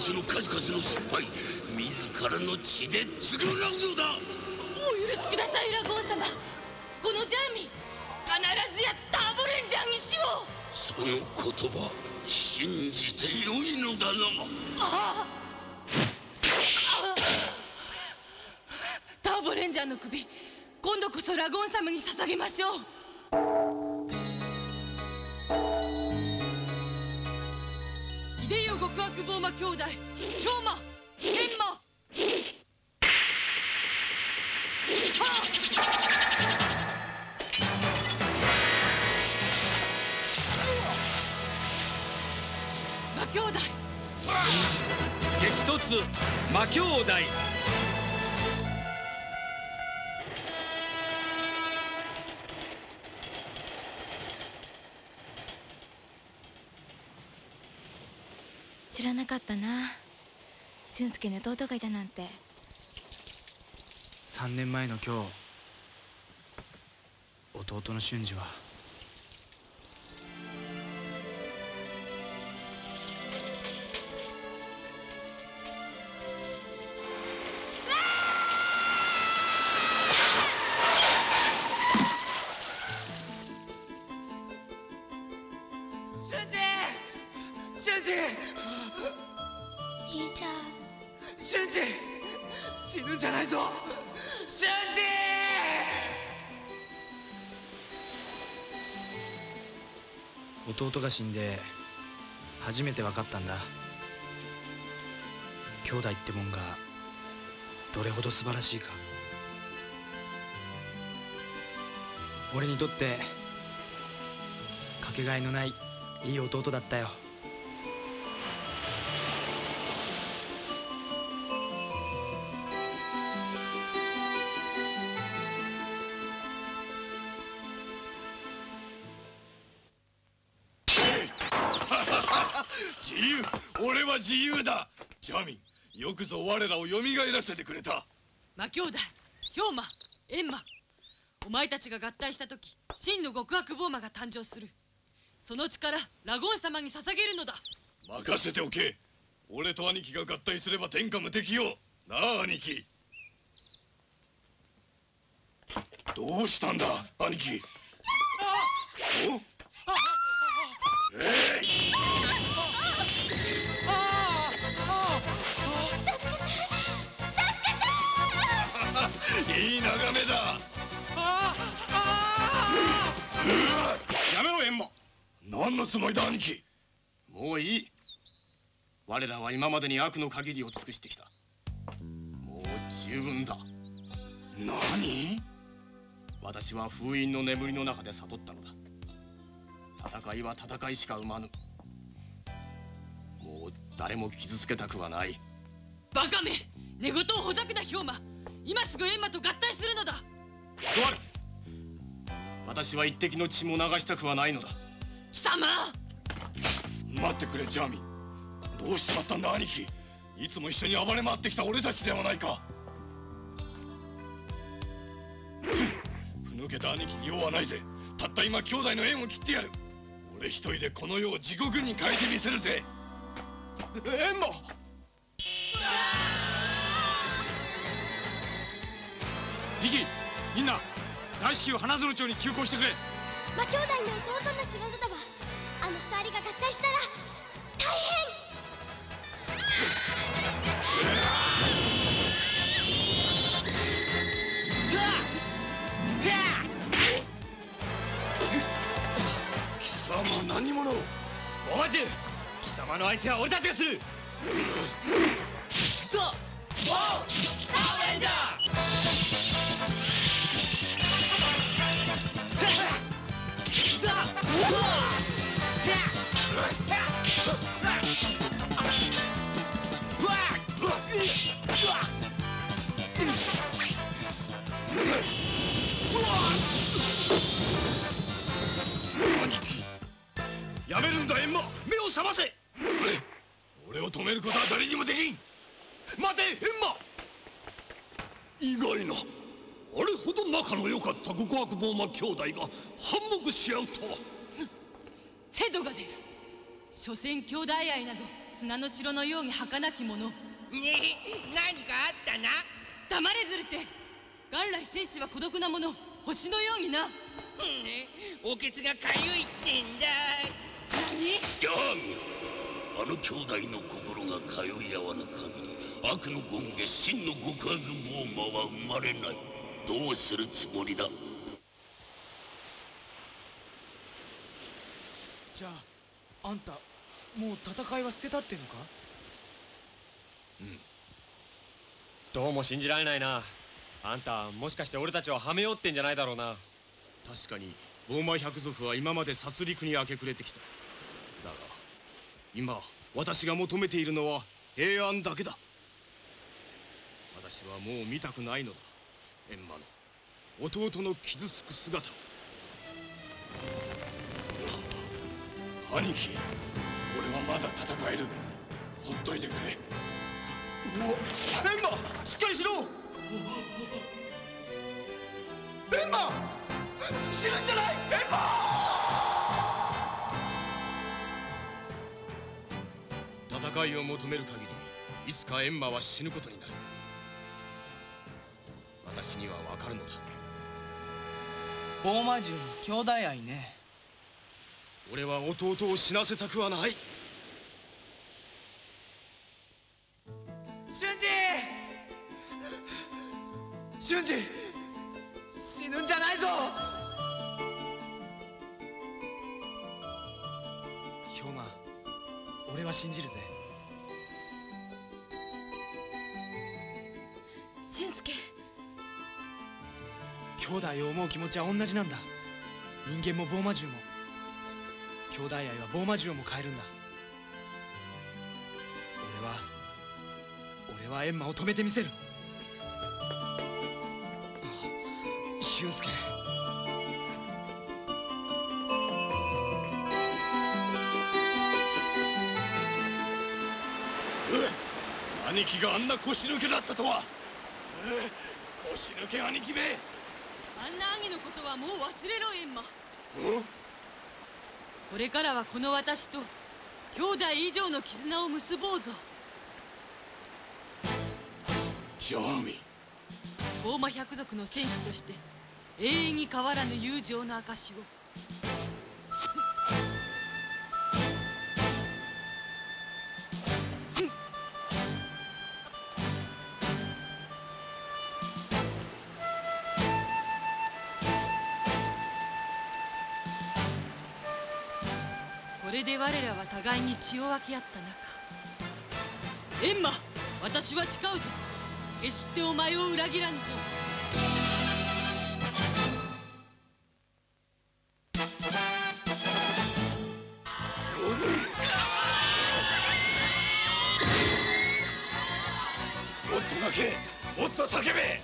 その数々の失敗、自らの血で償うのだ。 お許しください、ラゴン様。このジャーミン、必ずやターボレンジャーにしよう。 その言葉、信じてよいのだな。 ターボレンジャーの首、今度こそラゴン様に捧げましょう。秀代極悪ボーマ兄弟、兵馬、天馬。魔兄弟。 激突魔兄弟。 知らなかったな、俊介の弟がいたなんて。 3年前の今日、弟の俊二は兄ちゃん。 俊二、死ぬんじゃないぞ俊二。弟が死んで初めて分かったんだ、兄弟ってもんがどれほど素晴らしいか。俺にとってかけがえのないいい弟だったよ。 自由、俺は自由だ。ジャミン、よくぞ我らをよみがえらせてくれた。 魔兄弟、兵馬、閻魔。お前たちが合体した時、真の極悪ボーマが誕生する。その力、ラゴン様に捧げるのだ。 任せておけ。俺と兄貴が合体すれば天下無敵よ。なあ兄貴。どうしたんだ兄貴。おいい眺めだ。 やめろエンマ。 何のつもりだ兄貴。 もういい。我らは今までに悪の限りを尽くしてきた。もう十分だ。 何？ 私は封印の眠りの中で悟ったのだ。戦いは戦いしか生まぬ。もう誰も傷つけたくはない。 バカめ、寝言をほざくな兵馬。今すぐ閻魔と合体するのだ。 断る。私は一滴の血も流したくはないのだ。 貴様。 待ってくれジャーミン。どうしちまったんだ兄貴。いつも一緒に暴れ回ってきた俺たちではないか。ふぬけた兄貴に用はないぜ。たった今兄弟の縁を切ってやる。俺一人でこの世を地獄に変えてみせるぜ。 エンマ。 リキ、みんな大至急花園町に急行してくれ。 魔兄弟の弟の仕業だわ。あの二人が合体したら大変。 貴様何者？ お待ち。貴様の相手は俺たちがする。クソ！おう！ターボレンジャー！ 兄貴、 やめるんだエンマ。目を覚ませ。 俺を止めることは誰にもできん。 待てエンマ。 意外な、あれほど仲の良かった極悪ボーマ兄弟が反目し合うとは。 ヘドが出る。所詮兄弟愛など砂の城のように儚き者。 ねえ、何かあったな。 黙れずるて。元来戦士は孤独なもの、星のようにな。 おけつがかゆいってんだ。 何？ じゃあ見ろ。あの兄弟の心が通い合わぬ限り悪の権化真の極悪ボーマは生まれない。どうするつもりだ？ じゃああんたもう戦いは捨てたってのか？ どうも信じられないな。あんたもしかして俺たちをはめようってんじゃないだろうな。 確かにボーマ百族は今まで殺戮に明け暮れてきた。だが今私が求めているのは平安だけだ。私はもう見たくないのだ、閻魔の弟の傷つく姿を。 兄貴、俺はまだ戦える。ほっといてくれ。 閻魔、しっかりしろ。閻魔、死ぬんじゃない。閻魔。 戦いを求める限りいつか閻魔は死ぬことになる。私には分かるのだ。 ボーマ獣の兄弟愛ね。 俺は弟を死なせたくはない。 俊二、俊二、死ぬんじゃないぞ。 兵馬、俺は信じるぜ。 俊介、 兄弟を思う気持ちは同じなんだ。人間もボーマ獣も。兄弟愛はボーマ獣をも変えるんだ。俺は閻魔を止めてみせる。俊介、 兄貴があんな腰抜けだったとは。腰抜け兄貴め。 あんな兄のことはもう忘れろ、閻魔。これからはこの私と兄弟以上の絆を結ぼうぞ。 ジャーミ。 ボーマ百族の戦士として永遠に変わらぬ友情の証を。これで我らは互いに血を分け合った仲。閻魔、私は誓うぞ。決してお前を裏切らぬぞ。 もっと泣け、もっと叫べ。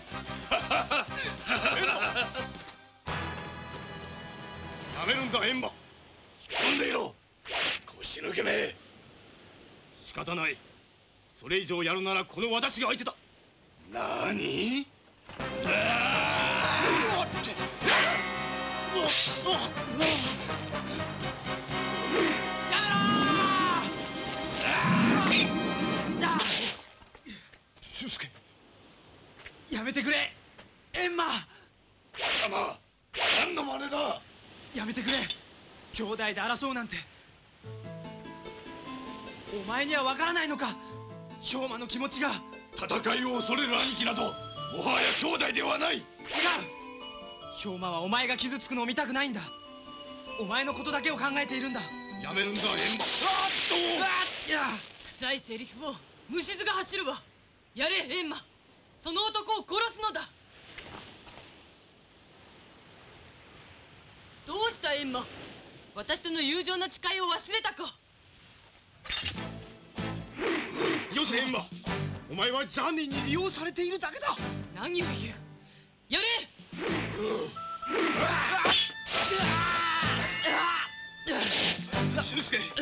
やめるんだ閻魔。 引っ込んでいろ、腰抜けめ。 仕方ない。それ以上やるならこの私が相手だ。 なに？ 俊介、やめてくれ。閻魔。 貴様、何の真似だ。 やめてくれ。兄弟で争うなんて。お前には分からないのか、兵馬の気持ちが。 戦いを恐れる兄貴などもはや兄弟ではない。違う。 兵馬はお前が傷つくのを見たくないんだ。お前のことだけを考えているんだ。 やめるんだ閻魔。 臭いセリフを虫唾が走るわ。やれ閻魔、その男を殺すのだ。どうした閻魔、私との友情の誓いを忘れたか。 よせ閻魔、お前はジャーミンに利用されているだけだ。 何を言う。やれ。 俊介。 よ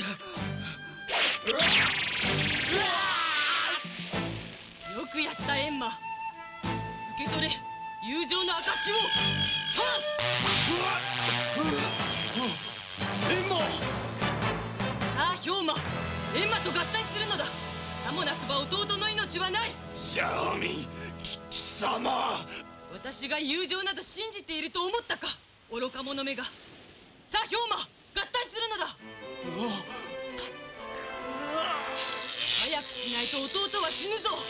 くやった閻魔。受け取れ友情の証を。 閻魔。 さあ兵馬、閻魔と合体するのもなくば弟の命はない。 ジャーミン貴様、 私が友情など信じていると思ったか、愚か者めが。さあ兵馬、合体するのだ。早くしないと弟は死ぬぞ。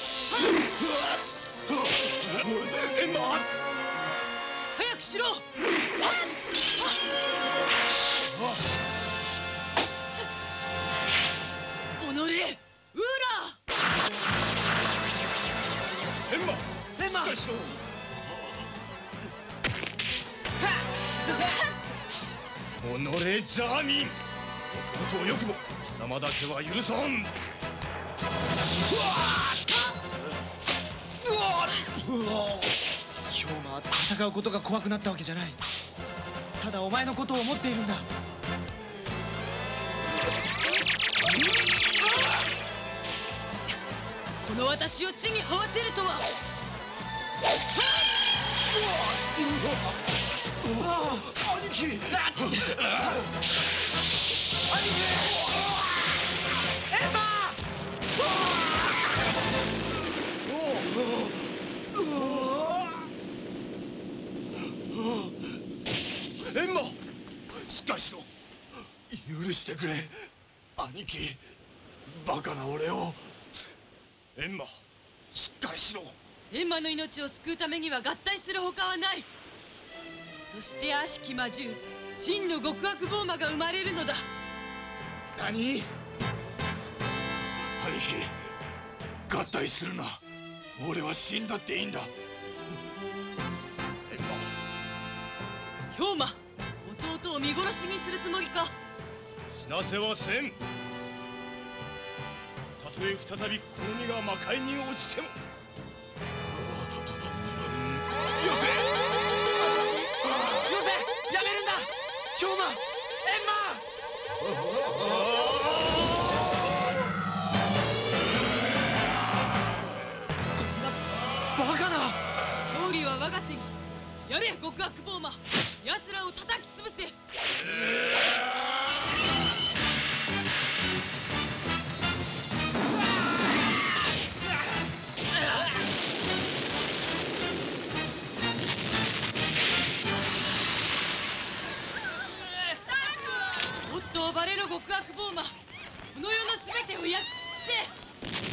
エンマ、 早くしろ。おのれ、ウーラエンマ、しっかりしろ。 おのれジャーミン、弟をよくも貴様だけは許さん。 兵馬は戦うことが怖くなったわけじゃない。ただお前のことを思っているんだ。 この私を地に這わせるとは。 兄貴、 エンマエンマ、しっかりしろ。許してくれ兄貴、バカな俺を。 エンマ、しっかりしろ。 エンマの命を救うためには合体するほかはない。そして悪しき魔獣、真の極悪ボーマが生まれるのだ。 何？ 兄貴、合体するな。俺は死んだっていいんだ。 エンマ、 兵馬、弟を見殺しにするつもりか。 死なせはせん。たとえ再びこの身が魔界に落ちても。 よせ、 やめるんだ兵馬、こんなバカな。 勝利は我が手に。やれ極悪ボーマ、奴らを叩き潰せ。もっと暴れろ極悪ボーマ、この世の全てを焼き尽くせ。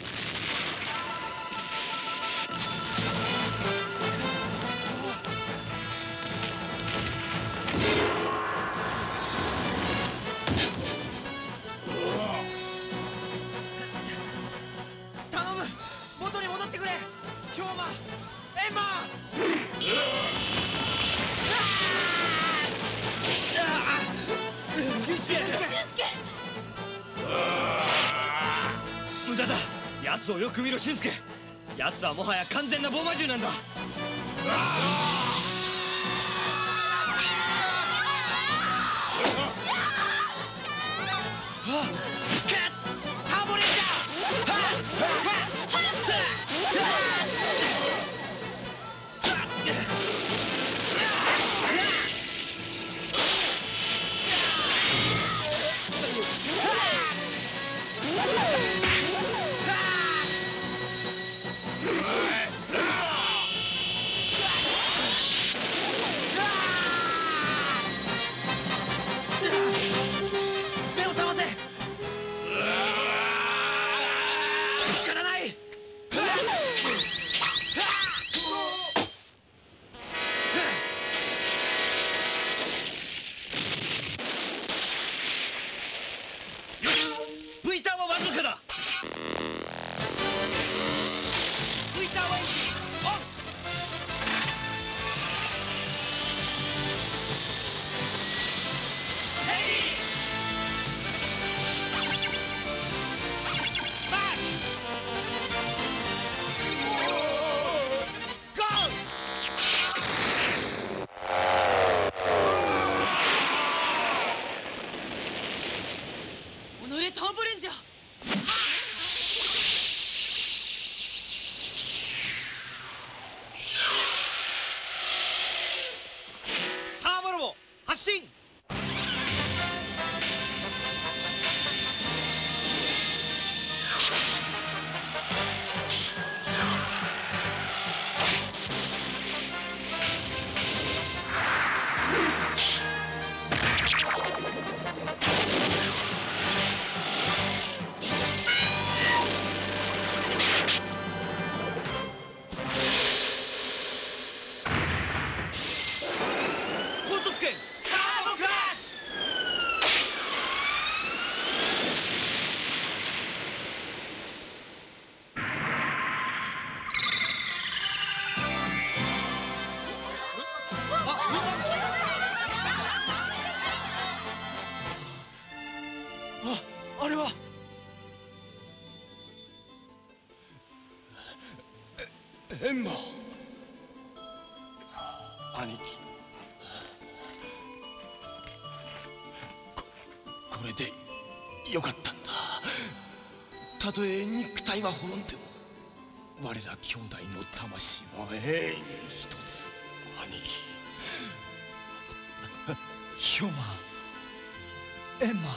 頼む、元に戻ってくれ兵馬、エンマ。 無駄だ。奴をよく見ろ俊介。奴はもはや完全なボーマ獣なんだ。 ターボレンジャ目を覚ませ。 あれはエンマ。兄貴、これでよかったんだ。たとえ肉体は滅んでも我ら兄弟の魂は永遠に一つ。兄貴。 氷馬、エンマ。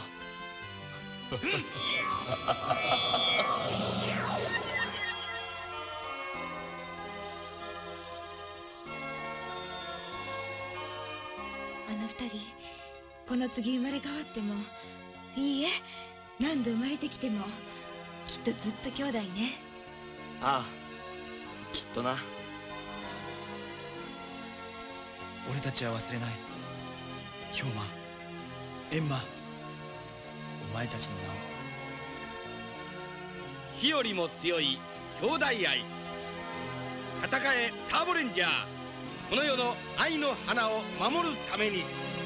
あの二人この次生まれ変わっても、いいえ何度生まれてきてもきっとずっと兄弟ね。 ああ、きっとな。 俺たちは忘れない。氷馬、エンマ、お前たちの名を。 死よりも強い兄弟愛。戦えターボレンジャー。この世の愛の花を守るために。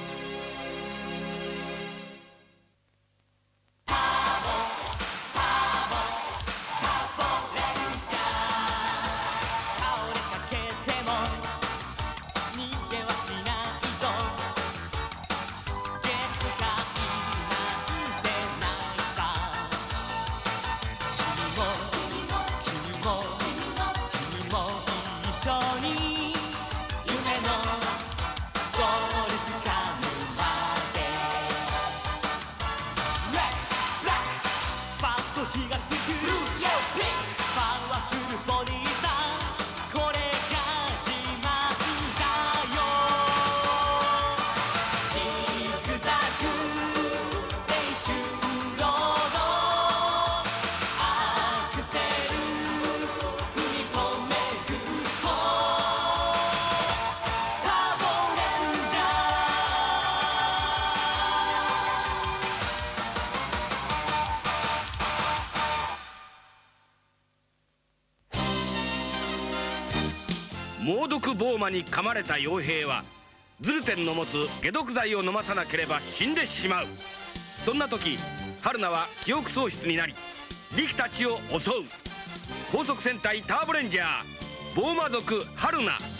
猛毒ボーマに噛まれた傭兵はズルテンの持つ解毒剤を飲まさなければ死んでしまう。そんな時春菜は記憶喪失になりリキたちを襲う。高速戦隊ターボレンジャーボーマ族春菜。